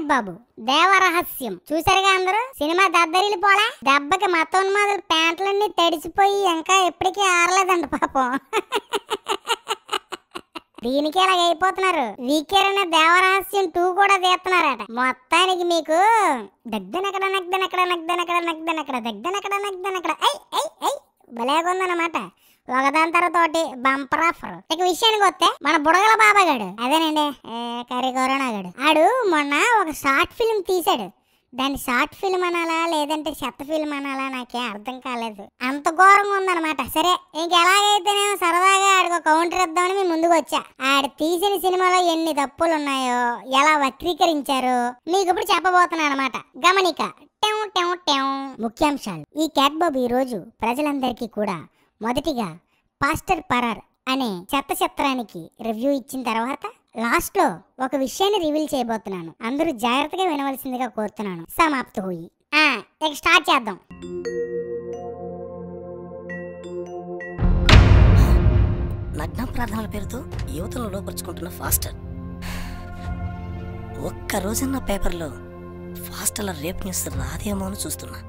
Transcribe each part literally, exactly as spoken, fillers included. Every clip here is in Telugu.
బాబు దేవరహస్యం చూసారుగా అందరూ. సినిమా దద్దరిల్లి పోలా, దెబ్బకి మతోన్మాదులు ప్యాంట్లన్నీ తడిసిపోయి ఇంకా ఎప్పటికీ ఆరలేదంట పాపం. దీనికి ఎలాగ అయిపోతున్నారు. వీకేరైనా దేవరహస్యం టూ కూడా తీస్తున్నారట. మొత్తానికి మీకు దగ్గనక్కడ నగ్దనక్కడ నగ్దనక్కడ నగ్దనక్కడ దగ్గనక్కడ నగ్దనక్కడ ఐ ఐ ఐ భలేగుందన్నమాట. ఒకదాని తర్వాత ఒకటి బంపర్ ఆఫర్. ఇక విషయానికి వస్తే మన బుడగల బాబాగాడు అదేనండి కరి కరోనాగాడు ఆడు మొన్న ఒక షార్ట్ ఫిల్మ్ తీసాడు. దాన్ని షార్ట్ ఫిల్మ్ అనాలా లేదంటే చెత్త ఫిల్మ్ అనాలా నాకేం అర్థం కాలేదు. అంత ఘోరంగా ఉందన్నమాట. సరే ఇంకెలాగైతేనే సరదాగా ఆడికి కౌంటర్ ఇద్దామని మేము ముందుకు వచ్చా. ఆడు తీసిన సినిమాలో ఎన్ని తప్పులు ఉన్నాయో ఎలా వక్రీకరించారో మీకు ఇప్పుడు చెప్పబోతున్నాను అనమాట. గమనిక. ముఖ్యాంశాలు. ఈ క్యాట్ బాబు ఈ రోజు ప్రజలందరికీ కూడా మొదటిగా పాస్టర్ పరార్ అనే చెత్త చిత్రానికి రివ్యూ ఇచ్చిన తర్వాత లాస్ట్ లో ఒక విషయాన్ని రివీల్ చేయబోతున్నాను. అందరూ జాగ్రత్తగా వినవలసిందిగా కోరుతున్నాను. సమాప్త హోయి. ఆ ఇక స్టార్ట్ చేద్దాం. నగ్న ప్రార్థనల పేరుతో యువతను లోపరుచుకుంటున్న ఫాస్టర్. ఒక్క రోజున్న పేపర్లో ఫాస్టర్ల రేప్ న్యూస్ రాదేమో అని చూస్తున్నా.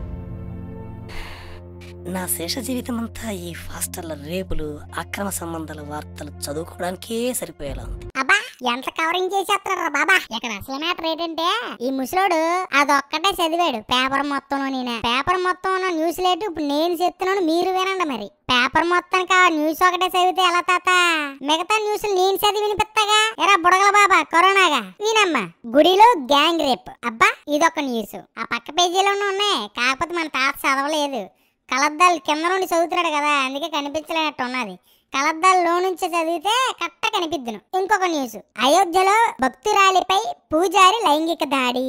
నా శేష జీవితం అంతా ఈ ఫాస్టర్ల రేపులు అక్రమ సంబంధాల వార్తలు చదువుకోవడానికే సరిపోయేలా ఉంది. అబ్బా ఎంత కవరింగ్ చేసేస్తారా బాబా. ఇక్కడ అసలు మ్యాటర్ ఏంటంటే ఈ ముసలోడు అదొక్కటే చదివాడు పేపర్ మొత్తంలో. నేనే పేపర్ మొత్తంలో న్యూస్ లేటు ఇప్పుడు నేను చెప్తున్నాను, మీరు వినండి. మరి పేపర్ మొత్తానికి ఆ న్యూస్ ఒకటే చదివితే ఎలా తాత? మిగతా న్యూస్ నేను చదివి వినిపిస్తాగా. ఎరా బుడగల బాబా కరోనాగా వినమ్మా. గుడిలో గ్యాంగ్ రేప్. అబ్బా ఇదొక న్యూస్. ఆ పక్క పేజీలోనే ఉన్నాయి, కాకపోతే మన తాత చదవలేదు. కలద్దాలు కింద నుండి చదువుతున్నాడు కదా, అందుకే కనిపించలేనట్టు ఉన్నది. కలద్దాల్లో నుంచి చదివితే కట్ట కనిపిద్దును. ఇంకొక న్యూస్. అయోధ్యలో భక్తురాలిపై పూజారి లైంగిక దాడి.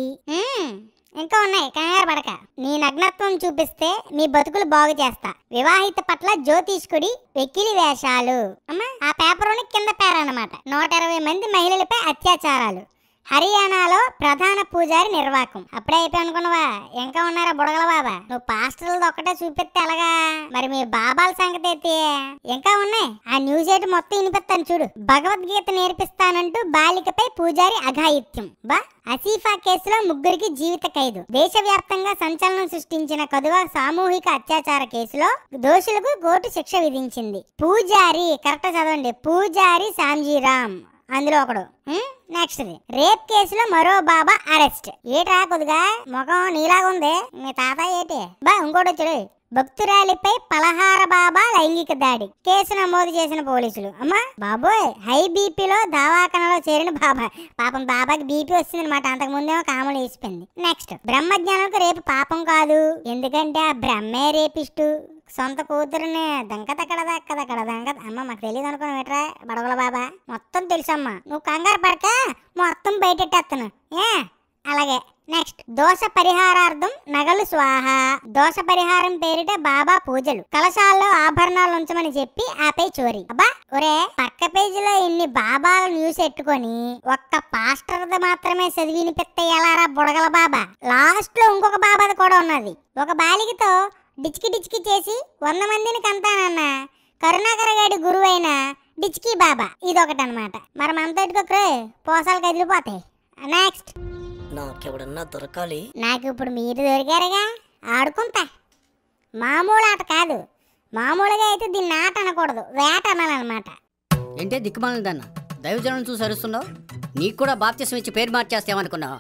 ఇంకా ఉన్నాయి, కంగారు పడక. నీ నగ్నత్వం చూపిస్తే మీ బతుకులు బాగు చేస్తా. వివాహిత పట్ల జ్యోతిష్కుడి వెకిలి వేషాలు. అమ్మా ఆ పేపర్ కింద పేర అన్నమాట. నూట ఇరవై మంది మహిళలపై అత్యాచారాలు. హర్యానాలో ప్రధాన పూజారి నిర్వాకం. అప్పుడే అయిపోయి అనుకున్నావా? ఇంకా ఉన్నారా బుడగల బాబా? నువ్వు పాస్టర్లది ఒక్కటే చూపిస్తే ఎలాగా? మరి మీ బాబాల సంగతి అయితే ఇంకా ఉన్నాయి. ఆ న్యూస్ ఏంటి మొత్తం వినిపిస్తాను చూడు. భగవద్గీత నేర్పిస్తానంటూ బాలికపై పూజారి అఘాయిత్యం. బా అసీఫా కేసులో ముగ్గురికి జీవిత ఖైదు. దేశవ్యాప్తంగా సంచలనం సృష్టించిన కదువా సామూహిక అత్యాచార కేసులో దోషులకు కోర్టు శిక్ష విధించింది. పూజారి కరెక్ట్ చదవండి, పూజారి సాంజీరామ్ అందులో ఒకడు. నెక్స్ట్ రేప్ కేసులో మరో బాబా అరెస్ట్. ఏట్రా కొద్దిగా ముఖం నీలాగా ఉంది మీ తాత ఏటి బా. ఇంకోటి వచ్చాడు. భక్తురాలిపై పలహార బాబా లైంగిక దాడి కేసు నమోదు చేసిన పోలీసులు. అమ్మా బాబోయ్ హై బీపీలో దవాఖానలో చేరిన బాబా. పాపం బాబాకి బీపీ వస్తుంది అనమాట. అంతకు ముందేమో కాములు వేసిపోయింది. నెక్స్ట్ బ్రహ్మజ్ఞానులకు రేపు పాపం కాదు, ఎందుకంటే ఆ బ్రహ్మే రేపిస్టు. సొంత కూతురుని దంకదక్కడ దక్కదక్కడ దంక. అమ్మ మాకు తెలియదు అనుకున్నావు ఏట్రా బడగల బాబా? మొత్తం తెలుసమ్మా, నువ్వు కంగారు పడక మొత్తం బయటెట్టేస్తాను ఏ. అలాగే నెక్స్ట్ దోష పరిహారార్థం నగలు స్వాహ. దోష పరిహారం పేరిట బాబా పూజలు. కలశాల్లో ఆభరణాలు ఉంచమని చెప్పి ఆపై చోరీ. అబ్బా ఒరే పక్క పేజీలో ఇన్ని బాబాల న్యూస్ ఎట్టుకొని ఒక్క పాస్టర్ మాత్రమే చదివి వినిపిస్తే ఎలారా బుడగల బాబా? లాస్ట్ లో ఇంకొక బాబాది కూడా ఉన్నది. ఒక బాలికతో డిచ్కి డిచ్కి చేసి వంద మందిని కంతానన్న కరుణాకర్ గారి గురువైన డిచ్కి బాబా ఇదొకటి అనమాట. మరి మనతో ఇటుకొకరే పోసాలు కదిలిపోతాయి. నెక్స్ట్ నాకెవడన్నా దొరకాలి. నాకు ఇప్పుడు మీరు దొరికారుగా, ఆడుకుంటా. మామూలు ఆట కాదు, మామూలుగా అయితే దీన్ని ఆట అనకూడదు, వేట అనాలన్నమాట. ఏంటే దిక్కుమాలదన్న దైవజనం చూసి అరుస్తున్నావు? నీకు కూడా బాప్తిసం ఇచ్చి పేరు మార్చేస్తామనుకున్నావు?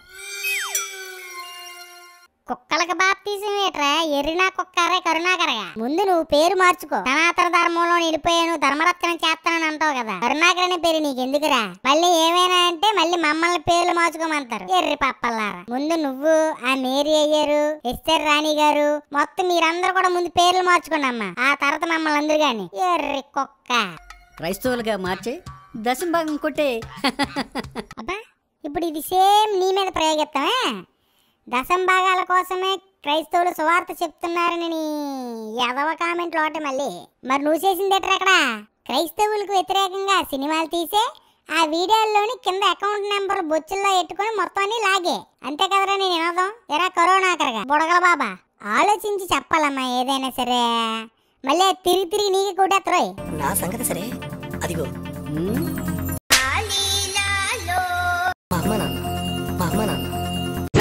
కుక్కలకు బాప్తీసం ఏట్రా ఎర్రినా కుక్కరే కరుణాకరగా. ముందు నువ్వు పేరు మార్చుకో. సనాతన ధర్మంలో నిలిపోయాను ధర్మరత్నం చేస్తానని అంటావు కదా. కరుణాకర్ అనే పేరు నీకెందుకురా? మళ్ళీ ఏమైనా అంటే మళ్ళీ మమ్మల్ని పేర్లు మార్చుకోమంటారు ఎర్రి పప్పల్లారా. ముందు నువ్వు ఆ మేరీ అయ్యారు, ఎస్టర్ రాణి గారు, మొత్తం మీరందరూ కూడా ముందు పేర్లు మార్చుకోండి అమ్మా. ఆ తర్వాత మమ్మల్ని అందరు గాని ఎర్రి కుక్క. క్రైస్తవులుగా మార్చి దశంభాగం కొట్టే. అబ్బా ఇప్పుడు ఇది సేమ్ నీ మీద ప్రయోగిస్తామే. దశంభాగాల కోసమే క్రైస్తవులు సువార్త చెప్తున్నారని ఎదవ కామెంట్లు ఒకటి మళ్ళీ. మరి నువ్వు చేసింది ఎట్రా? అక్కడ క్రైస్తవులకు వ్యతిరేకంగా సినిమాలు తీసే ఆ వీడియోల్లోని కింద అకౌంట్ నెంబర్ బొచ్చుల్లో ఎట్టుకుని మొత్తం అన్ని లాగే. అంతే కదరా నేను వినోదం? ఎరా కరోనాకరగా బుడగల బాబా ఆలోచించి చెప్పాలమ్మా ఏదైనా సరే. మళ్ళీ తిరిగి తిరిగి నీకు కూడా త్రోయ్. నా సంగతి సరే, అదిగో మా అమ్మ నాన్న మా అమ్మ నాన్న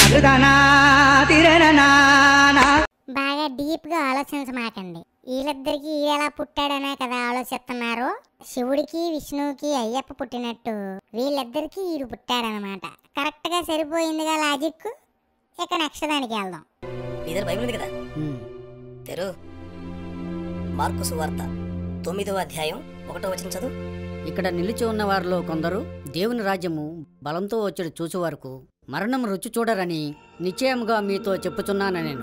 బాగా డీప్ గా ఆలోచించమాకండి. వీళ్ళిద్దరికి ఎలా పుట్టాడనే కదా ఆలోచిస్తున్నారు. శివుడికి విష్ణువుకి అయ్యప్ప పుట్టినట్టు వీళ్ళిద్దరికి ఈడు పుట్టాడనమాట. కరెక్ట్ గా సరిపోయిందిగా లాజిక్. ఇక నెక్స్ట్ దానికి వెళ్దాం. ఇద్దరు బైబిల్ ఉంది కదా, తెరు మార్కు సువార్త తొమ్మిదవ అధ్యాయం ఒకటో వచనం చదువు. ఇక్కడ నిలిచి ఉన్న వారిలో కొందరు దేవుని రాజ్యము బలంతో వచ్చేది చూచు వరకు మరణం రుచి చూడరని నిశ్చయముగా మీతో చెప్పుచున్నాను నేను.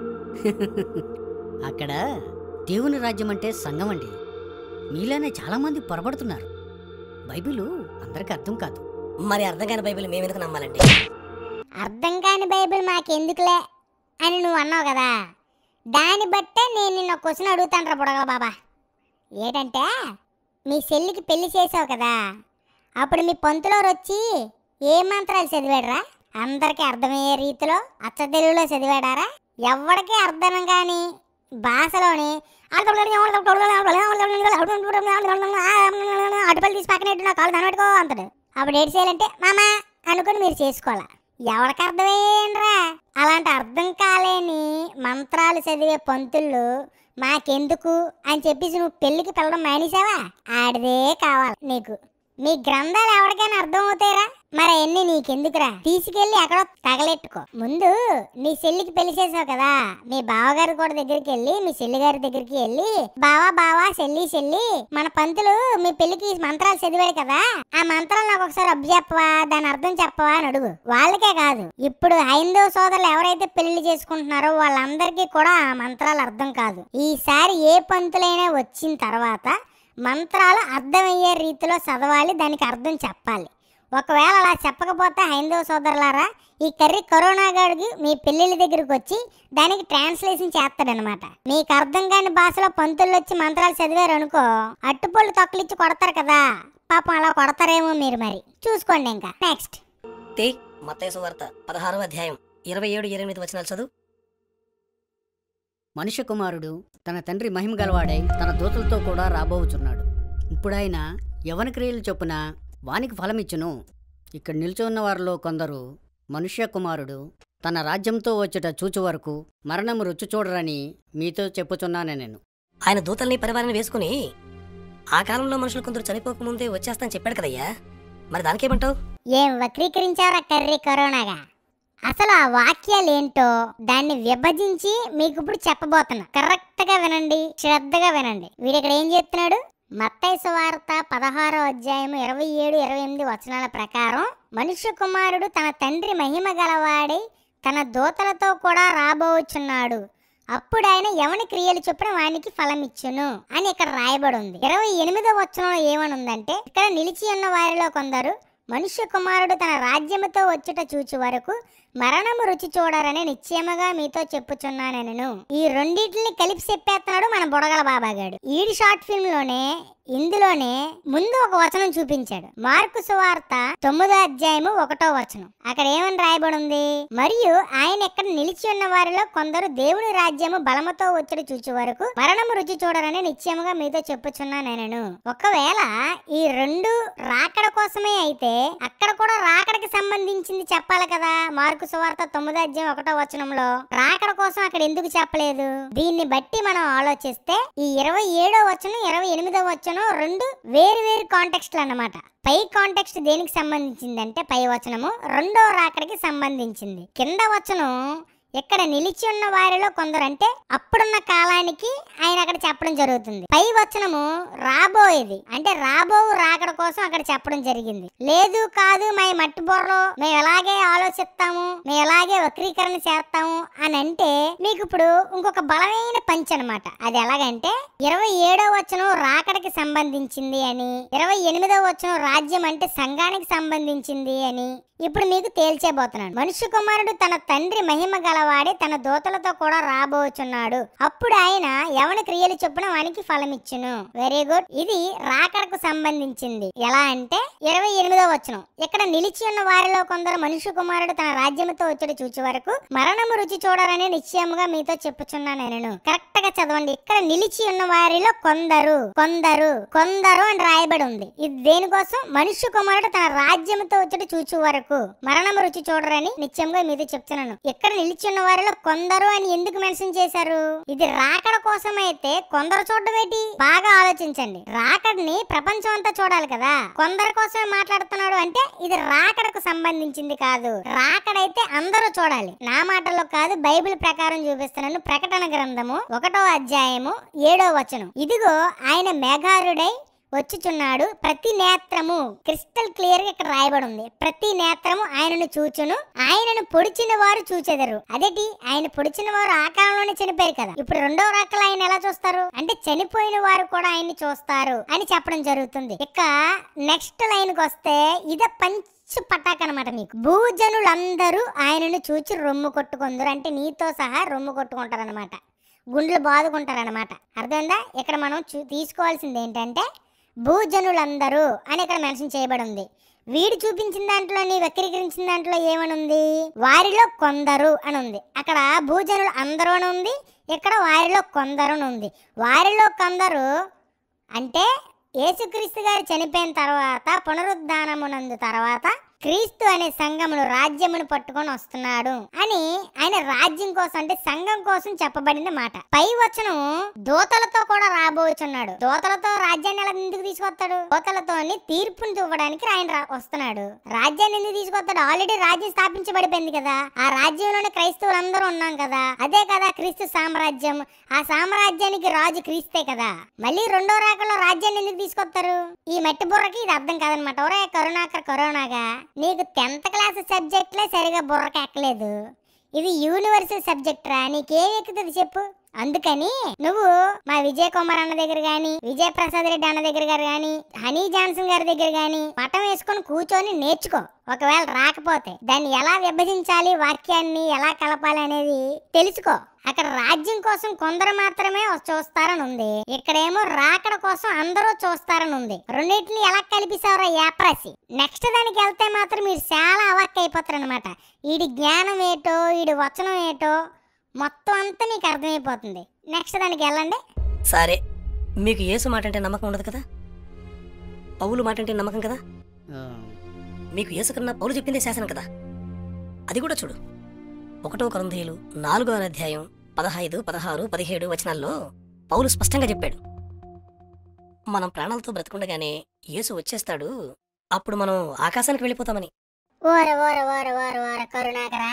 అక్కడ దేవుని రాజ్యం అంటే సంఘం అండి. మీలోనే చాలా మంది పొరపడుతున్నారు. బైబిలు అందరికి అర్థం కాదు. మరి అర్థం కాని బైబిల్ మేమెందుకు నమ్మాలండి? అర్థం కాని బైబిల్ మాకెందుకులే అని నువ్వు అన్నావు కదా, దాన్ని బట్టే నేను నిన్న క్వశ్చన్ అడుగుతాను రా బుడగల బాబా. ఏంటంటే మీ చెల్లికి పెళ్లి చేసావు కదా, అప్పుడు మీ పంతులోరు వచ్చి ఏ మంత్రాలు చదివాడరా? అందరికీ అర్థమయ్యే రీతిలో అచ్చ తెలుగులో చదివాడారా? ఎవరికి అర్థం కాని భాషలోని అటుపల్లి తీసి పక్కనట్టు నా కాళ్ళు దానపెట్టుకో అంటాడు. అప్పుడు ఏడు చేయాలంటే మామా అనుకుని మీరు చేసుకోవాలా. ఎవరికి అర్థమయ్యేండ్రా? అలాంటి అర్థం కాలేని మంత్రాలు చదివే పంతుళ్ళు మాకెందుకు అని చెప్పేసి నువ్వు పెళ్లికి పిల్లడం మానేసావా? ఆడిదే కావాలి నీకు. మీ గ్రంథాలు ఎవరికైనా అర్థం అవుతాయిరా? మరి అవన్నీ నీకెందుకురా? తీసుకెళ్ళి ఎక్కడో తగలెట్టుకో. ముందు నీ చెల్లికి పెళ్లి చేసావు కదా, మీ బావగారి కూడా దగ్గరికి వెళ్ళి మీ చెల్లి గారి దగ్గరికి వెళ్ళి బావా బావా చెల్లి చెల్లి మన పంతులు మీ పెళ్లికి మంత్రాలు చదివాడు కదా, ఆ మంత్రాలు నాకు ఒకసారి అబ్బు చెప్పవా, దాని అర్థం చెప్పవా అని అడుగు. వాళ్ళకే కాదు, ఇప్పుడు హైందవ సోదరులు ఎవరైతే పెళ్లి చేసుకుంటున్నారో వాళ్ళందరికీ కూడా ఆ మంత్రాలు అర్థం కాదు. ఈసారి ఏ పంతులైనా వచ్చిన తర్వాత మంత్రాలు అర్థమయ్యే రీతిలో చదవాలి, దానికి అర్థం చెప్పాలి. ఒకవేళ అలా చెప్పకపోతే హైందవ సోదరులారా, ఈ కర్రీ కరోనా గాడికి మీ పెళ్ళిళ్ళ దగ్గరికి వచ్చి దానికి ట్రాన్స్లేషన్ చేస్తాడనమాట. మీకు అర్థం కాని భాషలో పంతులు వచ్చి మంత్రాలు చదివారు అనుకో, అట్టుపళ్ళు తొక్కలిచ్చి కొడతారు కదా, పాపం అలా కొడతారేమో మీరు, మరి చూసుకోండి. ఇంకా నెక్స్ట్ మత్తయి సువార్త పదహారవ అధ్యాయం ఇరవై ఏడు ఇరవై ఎనిమిది వచనాలు చదువు. మనుష్య కుమారుడు తన తండ్రి మహిమ గలవాడై తన దూతలతో కూడా రాబోచున్నాడు. ఇప్పుడాయన యవన క్రియలు చొప్పున వానికి ఫలమిచ్చును. ఇక్కడ నిల్చున్న వారిలో కొందరు మనుష్య కుమారుడు తన రాజ్యంతో వచ్చుట చూచు వరకు మరణము రుచి చూడరని మీతో చెప్పుచున్నానే నేను. ఆయన దూతల్ని పరివారాన్ని వేసుకుని ఆ కాలంలో మనుషులు కొందరు చనిపోకముందే వచ్చేస్తానని చెప్పాడు కదయ్యా, మరి దానికేమంటావు? ఏం వక్రీకరించారా కర్రీ కరోనాగా? అసలు ఆ వాక్యాలు ఏంటో దాన్ని విభజించి మీకు ఇప్పుడు చెప్పబోతున్నా. కరెక్ట్ గా వినండి, శ్రద్ధగా వినండి. వీడు ఇక్కడ ఏం చెప్తున్నాడు? మత్తయి సువార్త పదహారో అధ్యాయం ఇరవై ఏడు ఇరవై ఎనిమిది వచనాల ప్రకారం మనుష్య కుమారుడు తన తండ్రి మహిమ గలవాడై తన దూతలతో కూడా రాబోచున్నాడు, అప్పుడు ఆయన ఎవని క్రియలు చొప్పున వానికి ఫలమిచ్చును అని ఇక్కడ రాయబడి ఉంది. ఇరవై ఎనిమిదో వచనంలో ఏమని ఉందంటే, ఇక్కడ నిలిచి ఉన్న వారిలో కొందరు మనుష్య కుమారుడు తన రాజ్యముతో వచ్చుట చూచు వరకు మరణము రుచి చూడరని నిశ్చయముగా మీతో చెప్పుచున్నాను నేను. ఈ రెండింటిని కలిపి చెప్పేస్తున్నాడు మన బుడగల బాబాగాడు. ఈడి షార్ట్ ఫిల్మ్ లోనే ఇందులోనే ముందు ఒక వచనం చూపించాడు. మార్కు సువార్త తొమ్మిదో అధ్యాయము ఒకటో వచనం. అక్కడ ఏమని రాయబడి ఉంది? మరియు ఆయన ఇక్కడ నిలిచి ఉన్న వారిలో కొందరు దేవుని రాజ్యము బలముతో వచ్చుడు చూచు వరకు మరణము రుచి చూడరని నిశ్చయముగా మీతో చెప్పుచున్నాను నేను. ఒకవేళ ఈ రెండు రాకడ కోసమే అయితే అక్కడ కూడా రాకడకి సంబంధించింది చెప్పాలి కదా. మార్కు సువార్త తొమ్మిదో అధ్యాయం ఒకటో వచనంలో రాకడ కోసం అక్కడ ఎందుకు చెప్పలేదు? దీన్ని బట్టి మనం ఆలోచిస్తే ఈ ఇరవై ఏడో వచనం ఇరవై ఎనిమిదో వచనం రెండు వేరు వేరు కాంటెక్స్ట్లు అన్నమాట. పై కాంటెక్స్ట్ దేనికి సంబంధించిందంటే పై వచనము రెండో రాకడికి సంబంధించింది. కింద వచనం ఇక్కడ నిలిచి ఉన్న వారిలో కొందరు అంటే అప్పుడున్న కాలానికి ఆయన అక్కడ చెప్పడం జరుగుతుంది. పై వచనము రాబోయేది అంటే రాబో రాకడ కోసం అక్కడ చెప్పడం జరిగింది. లేదు కాదు మై మట్టి బొర్రలో మేము ఎలాగే ఆలోచిస్తాము, మేము ఎలాగే వక్రీకరణ చేస్తాము అని అంటే మీకు ఇప్పుడు ఇంకొక బలమైన పంచ్ అనమాట. అది ఎలాగంటే ఇరవై ఏడో వచనం రాకడకి సంబంధించింది అని, ఇరవై ఎనిమిదో వచనం రాజ్యం అంటే సంఘానికి సంబంధించింది అని ఇప్పుడు మీకు తేల్చేబోతున్నాడు. మనుష్య కుమారుడు తన తండ్రి మహిమ గలవాడి తన దూతలతో కూడా రాబోచున్నాడు, అప్పుడు ఆయన ఎవని క్రియలు చొప్పున వానికి ఫలమిచ్చును. Very good. ఇది రాకడకు సంబంధించింది. ఎలా అంటే ఇరవై ఎనిమిదో వచనం, ఇక్కడ నిలిచి ఉన్న వారిలో కొందరు మనుష్య కుమారుడు తన రాజ్యముతో వచ్చి చూచే వరకు మరణము రుచి చూడరని నిశ్చయముగా మీతో చెప్పుచున్నాను నేను. కరెక్ట్ గా చదవండి. ఇక్కడ నిలిచి ఉన్న వారిలో కొందరు కొందరు కొందరు అని రాయబడి ఉంది. ఇది దేనికోసం? మనుష్య కుమారుడు తన రాజ్యముతో వచ్చి చూచే వరకు మరణము రుచి చూడరని నిశ్చయంగా మీతో చెప్తున్నాను. ఇక్కడ నిలిచి ఉన్న వారిలో కొందరు అని ఎందుకు మెన్షన్ చేశారు? ఇది రాకడ కోసం అయితే కొందరు చూడడం ఏంటి? బాగా ఆలోచించండి. రాకడిని ప్రపంచం అంతా చూడాలి కదా, కొందరి కోసమే మాట్లాడుతున్నాడు అంటే ఇది రాకడకు సంబంధించింది కాదు. రాకడైతే అందరూ చూడాలి. నా మాటల్లో కాదు, బైబిల్ ప్రకారం చూపిస్తున్నాను. ప్రకటన గ్రంథము ఒకటో అధ్యాయము ఏడో వచనం, ఇదిగో ఆయన మేఘారుడై వచ్చుచున్నాడు, ప్రతి నేత్రము క్రిస్టల్ క్లియర్ గా ఇక్కడ రాయబడి ఉంది. ప్రతి నేత్రము ఆయనను చూచును, ఆయనను పొడిచిన వారు చూచెదరు. అదేటి, ఆయన పొడిచిన వారు ఆ కాలంలోనే చనిపోయారు కదా, ఇప్పుడు రెండో రాకలు ఆయన ఎలా చూస్తారు అంటే చనిపోయిన వారు కూడా ఆయన్ని చూస్తారు అని చెప్పడం జరుగుతుంది. ఇక నెక్స్ట్ లైన్ కి వస్తే ఇదే పంచ పటాక్ అనమాట. మీకు భూజనులందరూ ఆయనను చూచి రొమ్ము కొట్టుకుందరు అంటే నీతో సహా రొమ్ము కొట్టుకుంటారు అనమాట, గుండెలు బాదుకుంటారు అనమాట. అర్థమైందా? ఇక్కడ మనం తీసుకోవాల్సింది ఏంటంటే భూజనులందరూ అని ఇక్కడ మెన్షన్ చేయబడి ఉంది. వీడు చూపించిన దాంట్లోని వక్రీకరించిన దాంట్లో ఏమని ఉంది? వారిలో కొందరు అని ఉంది. అక్కడ భూజనులు అందరూ అని ఉంది, ఇక్కడ వారిలో కొందరు అని ఉంది. వారిలో కొందరు అంటే యేసుక్రీస్తు గారు చనిపోయిన తర్వాత పునరుద్ధానమునందు తర్వాత క్రీస్తు అనే సంఘమును రాజ్యమును పట్టుకొని వస్తున్నాడు అని ఆయన రాజ్యం కోసం అంటే సంఘం కోసం చెప్పబడింది మాట. పై వచనం దూతలతో కూడా రాబోచున్నాడు. దూతలతో రాజ్యాన్ని ఎలా ఎందుకు తీసుకొస్తాడు? దూతలతో తీర్పును చూపడానికి ఆయన వస్తున్నాడు. రాజ్యాన్ని ఎందుకు తీసుకొస్తాడు? ఆల్రెడీ రాజ్యం స్థాపించబడిపోయింది కదా, ఆ రాజ్యంలోనే క్రైస్తవులందరూ ఉన్నాం కదా, అదే కదా క్రీస్తు సామ్రాజ్యం. ఆ సామ్రాజ్యానికి రాజు క్రీస్తే కదా. మళ్ళీ రెండో రాకలో రాజ్యాన్ని ఎందుకు తీసుకొస్తారు? ఈ మట్టి బుర్రకి ఇది అర్థం కాదనమాట. ఒరే కరుణాకర్ కరోనాగా నీకు టెన్త్ క్లాస్ సబ్జెక్ట్లే సరిగా బుర్రకి ఎక్కలేదు, ఇది యూనివర్సల్ సబ్జెక్ట్ రా, నీకేం ఎక్కుతుంది చెప్పు. అందుకని నువ్వు మా విజయ్ కుమార్ అన్న దగ్గర గాని, విజయ్ ప్రసాద్ రెడ్డి అన్న దగ్గర గారు గాని, హనీ జాన్సన్ గారి దగ్గర గాని మఠం వేసుకొని కూర్చొని నేర్చుకో. ఒకవేళ రాకపోతే దాన్ని ఎలా విభజించాలి, వాక్యాన్ని ఎలా కలపాలి అనేది తెలుసుకో. అక్కడ రాజ్యం కోసం కొందరు మాత్రమే చూస్తారని ఉంది, ఇక్కడేమో రాకడ కోసం అందరూ చూస్తారని ఉంది. రెండింటిని ఎలా కలిపిస్తారో ఏప్రాసి. నెక్స్ట్ దానికి వెళ్తే మాత్రం మీరు చాలా అవాక్ అయిపోతారు అనమాట. వీడి జ్ఞానం ఏటో, వీడి వచనం ఏటో మొత్తం అంతా నీకు అర్థమైపోతుంది. నెక్స్ట్ దానికి వెళ్ళండి. సరే, మీకు యేసు మాట అంటే నమ్మకం ఉండదు కదా, పౌలు మాట అంటే నమ్మకం కదా. మీకు యేసు కన్నా పౌలు చెప్పిందే శాసనం కదా. అది కూడా చూడు, ఒకటో కొరింథీయులు నాలుగో అధ్యాయం పదహైదు పదహారు పదిహేడు వచనాల్లో పౌలు స్పష్టంగా చెప్పాడు, మనం ప్రాణాలతో బ్రతుకుండగానే యేసు వచ్చేస్తాడు, అప్పుడు మనం ఆకాశానికి వెళ్ళిపోతామని. ఓర ఓర ఓర ఓర ఓర కరుణాకరా,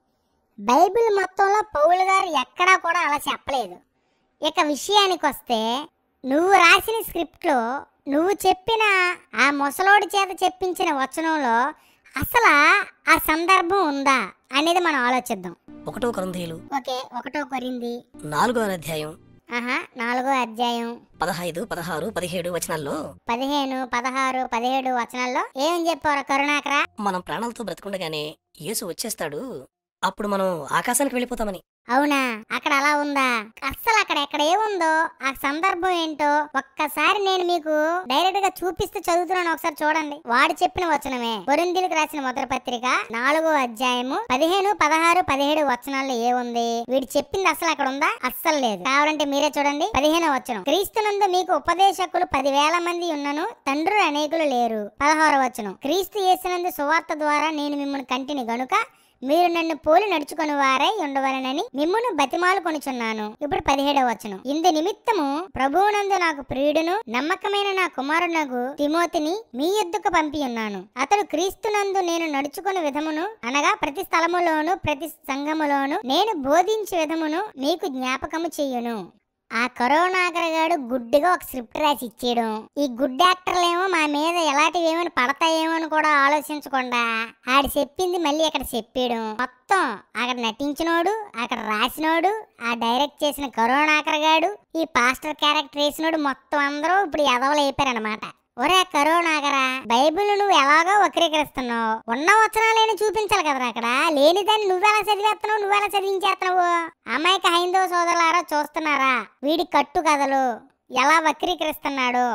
బైబిల్ మొత్తంలో పౌలు గారు ఎక్కడా కూడా అలా చెప్పలేదు. ఇక విషయానికి వస్తే నువ్వు రాసిన స్క్రిప్ట్లో నువ్వు చెప్పిన ఆ ముసలోడి చేత చెప్పించిన వచనంలో అసలు ఆ సందర్భం ఉందా అనేది మనం ఆలోచిద్దాం. ఒకటో కొరింథీయులు ఓకే ఒకటో కొరింథీ నాలుగో అధ్యాయం ఆహా నాలుగో అధ్యాయం పదహైదు పదహారు పదిహేడు వచనాల్లో పదిహేను పదహారు పదిహేడు వచనాల్లో ఏమని చెప్పారు కరుణాకరా? మనం ప్రాణాలతో బ్రతుకుండగానే యేసు వచ్చేస్తాడు, అప్పుడు మనం ఆకాశానికి వెళ్ళిపోతామని. అవునా? అక్కడ అలా ఉందా? అస్సలు అక్కడ ఎక్కడ ఏముందో ఆ సందర్భం ఏంటో ఒక్కసారి నేను మీకు డైరెక్ట్ గా చూపిస్తూ చదువుతున్నాను, ఒకసారి చూడండి. వాడు చెప్పిన వచనమే, కొరింథీయులకు రాసిన మొదటి పత్రిక నాలుగో అధ్యాయము పదిహేను పదహారు పదిహేడు వచనాల్లో ఏముంది? వీడు చెప్పింది అసలు అక్కడ ఉందా? అస్సలు లేదు. కావాలంటే మీరే చూడండి. పదిహేనో వచనం, క్రీస్తునందు మీకు ఉపదేశకులు పదివేల మంది ఉన్నను తండ్రులు అనేకులు లేరు. పదహారో వచనం, క్రీస్తు యేసునందు సువార్త ద్వారా నేను మిమ్మల్ని కంటిని గనుక మీరు నన్ను పోలి నడుచుకుని వారై ఉండవలనని మిమ్మును బతిమాలు కొనుచున్నాను. ఇప్పుడు పదిహేడవ వచనం, ఇందు నిమిత్తము ప్రభువునందు నాకు ప్రియుడును నమ్మకమైన నా కుమారునకు తిమోతిని మీ యొద్దకు పంపి ఉన్నాను. అతడు క్రీస్తునందు నేను నడుచుకుని విధమును అనగా ప్రతి స్థలములోను ప్రతి సంఘములోను నేను బోధించే విధమును మీకు జ్ఞాపకము చెయ్యును. ఆ కరోనాగరగాడు గుడ్డిగా ఒక స్క్రిప్ట్ రాసి ఇచ్చేయడం, ఈ గుడ్ యాక్టర్లేమో మా మీద ఎలాంటివి ఏమైనా పడతాయేమో అని కూడా ఆలోచించకుండా ఆడు చెప్పింది మళ్ళీ అక్కడ చెప్పేయడం. మొత్తం అక్కడ నటించినోడు, అక్కడ రాసినోడు, ఆ డైరెక్ట్ చేసిన కరోనాకరగాడు, ఈ పాస్టర్ క్యారెక్టర్ వేసినోడు మొత్తం అందరూ ఇప్పుడు ఎదవలు అయిపోయారనమాట. ఒరే కరోనాగరా, బైబిల్ నువ్వు ఎలాగో వక్రీకరిస్తున్నావు, ఉన్న వచనాలేని చూపించాలి కదరా. అక్కడ లేనిదాన్ని నువ్వెలా చదివేస్తున్నావు, నువ్వెలా చదివించేస్తున్నావు? అమాయక హైందవ సోదరులారా చూస్తున్నారా వీడి కట్టు కథలు ఎలా వక్రీకరిస్తున్నాడు?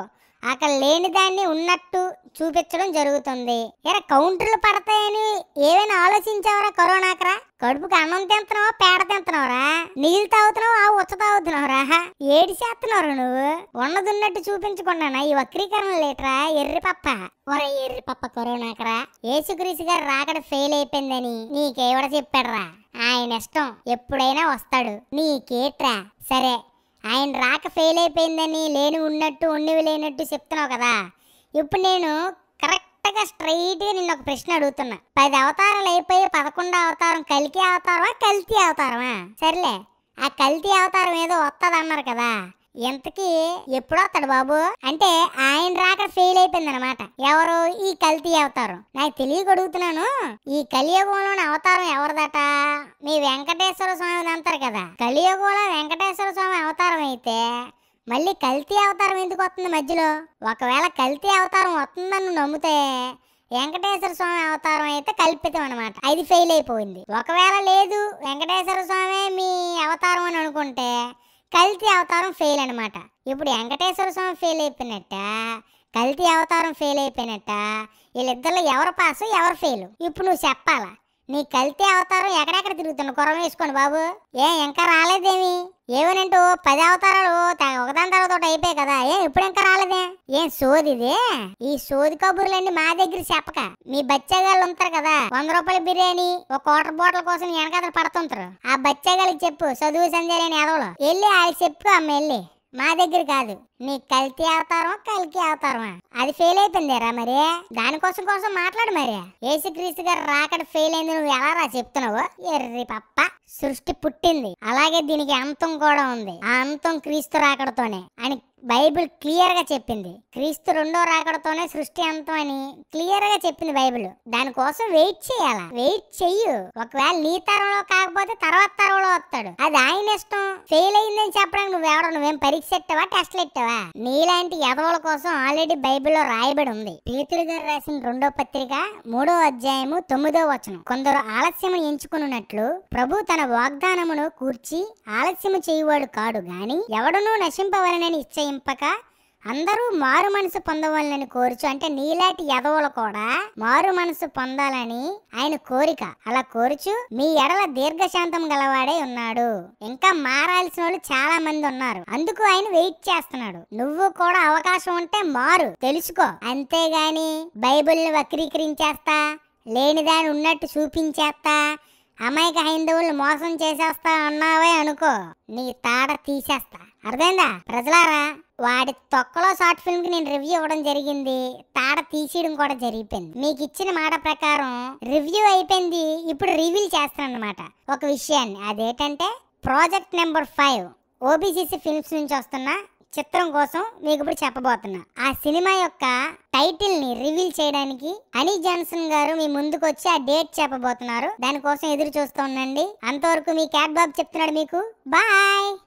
అక్కడ లేని దాన్ని ఉన్నట్టు చూపించడం జరుగుతుంది. ఎరా కౌంటర్లు పడతాయని ఏమైనా ఆలోచించావరా కరోనాకరా? కడుపుకి అన్నం తింటున్నావా, పేడ తింటున్నావురా? నీళ్ళు తాగుతున్నావు, ఆ ఉచ్చ తాగుతున్నావురా? ఏడి చేస్తున్నావు నువ్వు? ఉన్నదున్నట్టు చూపించకుండా ఈ వక్రీకరణ లేటరా ఎర్రి పప్ప. ఒరే ఎర్రి పప్ప కరోనాకరా, యేసుక్రీస్తు గారు రాకడ ఫెయిల్ అయిపోయిందని నీకేవడ చెప్పాడరా? ఆయన ఇష్టం, ఎప్పుడైనా వస్తాడు, నీకేట్రా? సరే ఆయన రాక ఫెయిల్ అయిపోయిందని లేని ఉన్నట్టు ఉన్నవి లేనట్టు చెప్తున్నావు కదా. ఇప్పుడు నేను కరెక్ట్గా స్ట్రైట్గా నిన్ను ఒక ప్రశ్న అడుగుతున్నా. పది అవతారాలు అయిపోయి పదకొండో అవతారం కల్కి అవతారమా కల్తీ అవతారమా? సర్లే, ఆ కల్తీ అవతారం ఏదో వస్తుంది అన్నారు కదా, ఎంతకి ఎప్పుడు వస్తాడు బాబు? అంటే ఆయన రాక ఫెయిల్ అయిపోయింది అనమాట. ఎవరు? ఈ కల్తీ అవతారం. నాకు తెలియక అడుగుతున్నాను, ఈ కలియుగంలోని అవతారం ఎవరిదట? మీ వెంకటేశ్వర స్వామి అంటారు కదా. కలియుగంలో వెంకటేశ్వర స్వామి అవతారం అయితే మళ్ళీ కల్తీ అవతారం ఎందుకు వస్తుంది మధ్యలో? ఒకవేళ కల్తీ అవతారం వస్తుందని నమ్మితే వెంకటేశ్వర స్వామి అవతారం అయితే కల్పితం అనమాట, అది ఫెయిల్ అయిపోయింది. ఒకవేళ లేదు వెంకటేశ్వర స్వామి మీ అవతారం అని అనుకుంటే కల్తీ అవతారం ఫెయిల్ అనమాట. ఇప్పుడు వెంకటేశ్వర స్వామి ఫెయిల్ అయిపోయినట్ట, కల్తీ అవతారం ఫెయిల్ అయిపోయినట్ట. వీళ్ళిద్దరిలో ఎవరు పాసు ఎవరు ఫెయిల్? ఇప్పుడు నువ్వు చెప్పాలా? నీ కల్తీ అవతారం ఎక్కడెక్కడ తిరుగుతున్నావు కురం వేసుకోండి బాబు. ఏ ఇంకా రాలేదేమి? ఏమనంటూ పది అవతారాలు ఒకదాని తర్వాత ఒకటి అయిపోయాయి కదా, ఏ ఇప్పుడు ఇంకా రాలేదే? ఏం సోదిదే? ఈ సోది కబుర్లన్నీ మా దగ్గర చెప్పక, మీ బచ్చాగాళ్ళు ఉంటారు కదా, వంద రూపాయల బిర్యానీ ఒక వాటర్ బాటిల్ కోసం వెనకాతలు పడుతుంటారు, ఆ బచ్చాగాళ్ళకి చెప్పు, చదువు సంజయ్ ఎదవలో వెళ్ళి ఆయన చెప్పు అమ్మ, వెళ్ళి మా దగ్గర కాదు. నీ కల్తీ అవతారం కల్కి అవతారమా? అది ఫెయిల్ అయిపోయిందిరా మరి, దానికోసం కోసం మాట్లాడు మరి. యేసుక్రీస్తు గారు రాకడ ఫెయిల్ అయింది నువ్వు ఎలా రా చెప్తున్నావు? ఎర్రి పప్ప. సృష్టి పుట్టింది, అలాగే దీనికి అంతం కూడా ఉంది. ఆ అంతం క్రీస్తు రాకడతోనే అని బైబిల్ క్లియర్ గా చెప్పింది. క్రీస్తు రెండో రాకడతోనే సృష్టి అంతం అని క్లియర్ గా చెప్పింది బైబిల్. దానికోసం వెయిట్ చేయాలా? వెయిట్ చెయ్యు. ఒకవేళ నీ తరంలో కాకపోతే తర్వాత తరంలో వస్తాడు, అది ఆయన ఇష్టం. ఫెయిల్ అయిందని చెప్పడానికి నువ్వెవడో? నువ్వేం పరీక్ష ఎట్టావా, టెస్ట్లు ఎట్టావా? నీలాంటి ఎదవల కోసం ఆల్రెడీ బైబిల్లో రాయబడి ఉంది. పేతురు గారు రాసిన రెండో పత్రిక మూడో అధ్యాయము తొమ్మిదో వచనం, కొందరు ఆలస్యము ఎంచుకున్నట్లు ప్రభు తన వాగ్దానమును కూర్చి ఆలస్యము చేయువాడు కాడు గాని ఎవడనూ నశింపవలనని ఇచ్చయింపక అందరూ మారు మనసు పొందవాలని కోరుచు. అంటే నీలాంటి యదవులు కూడా మారు మనసు పొందాలని ఆయన కోరిక. అలా కోరుచు మీ ఎడల దీర్ఘశాంతం గలవాడే ఉన్నాడు. ఇంకా మారాల్సిన వాళ్ళు చాలా మంది ఉన్నారు, అందుకు ఆయన వెయిట్ చేస్తున్నాడు. నువ్వు కూడా అవకాశం ఉంటే మారు, తెలుసుకో. అంతేగాని బైబిల్ని వక్రీకరించేస్తా, లేనిదాన్ని ఉన్నట్టు చూపించేస్తా, అమాయక హైందవులు మోసం చేసేస్తా అన్నావే అనుకో, నీ తాడ తీసేస్తా. అర్థమైందా ప్రజలారా? వాడి తొక్కలో షార్ట్ ఫిల్మ్ కి నేను రివ్యూ ఇవ్వడం జరిగింది, తాడ తీసేయడం కూడా జరిగిపోయింది. మీకు ఇచ్చిన మాట ప్రకారం రివ్యూ అయిపోయింది. ఇప్పుడు రివీల్ చేస్తాను అన్నమాట ఒక విషయాన్ని. అదేంటంటే project number five OBCC films నుంచి వస్తున్న చిత్రం కోసం మీకు ఇప్పుడు చెప్పబోతున్నా. ఆ సినిమా యొక్క టైటిల్ ని రివీల్ చేయడానికి అనీ జాన్సన్ గారు మీ ముందుకు వచ్చి ఆ డేట్ చెప్పబోతున్నారు. దానికోసం ఎదురు చూస్తూ ఉండండి. అంతవరకు మీ క్యాట్ బాబు చెప్తున్నాడు మీకు బాయ్.